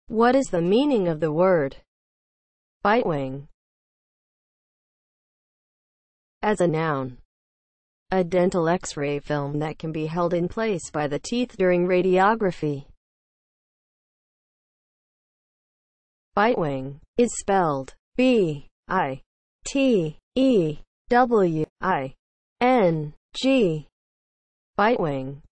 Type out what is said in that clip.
What is the meaning of the word bitewing? As a noun, a dental X-ray film that can be held in place by the teeth during radiography. Bitewing is spelled B-I-T-E-W-I-N-G. Bitewing